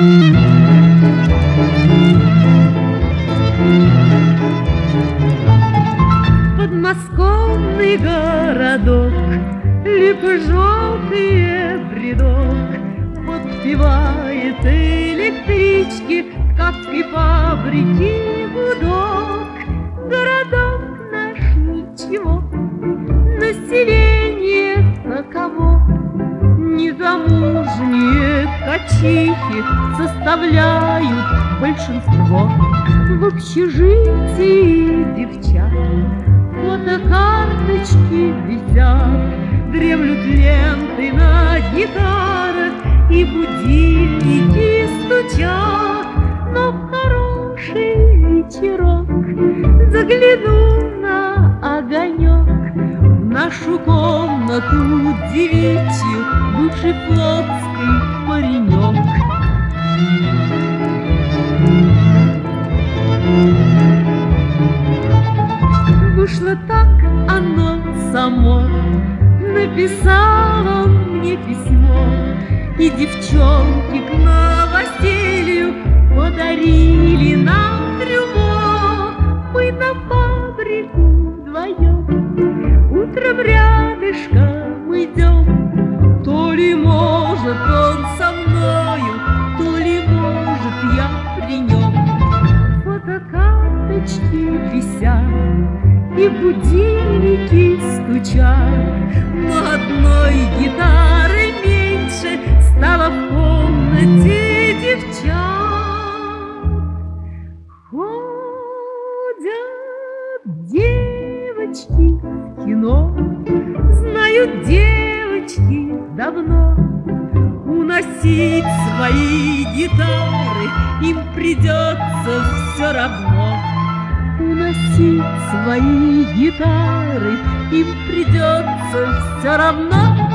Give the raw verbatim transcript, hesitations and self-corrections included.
Подмосковный городок, липо-желтый бредок, подпевает электрички ткацкой фабрики гудок. Городок наш ничего, население таково. Незамужние ткачихи составляют большинство. В общежитии девчат фотокарточки висят, дремлют ленты на гитарах и будильники стучат. Но в хороший вечерок загляну на огонек в нашу комнату девичью, бывший флотский паренек. Вышло так оно само, написал он мне письмо, и девчонки к новоселью подарили нам трюмо. Мы на фабрику вдвоем утром рядышком идем. То ли может он со мною, то ли может я при нем. Фотокарточки висят и будильники стучат, но одной гитары меньше стало в комнате девчат. Ходят девочки в кино, знают девочки давно. Уносить свои гитары им придется все равно. Уносить свои гитары им придется все равно.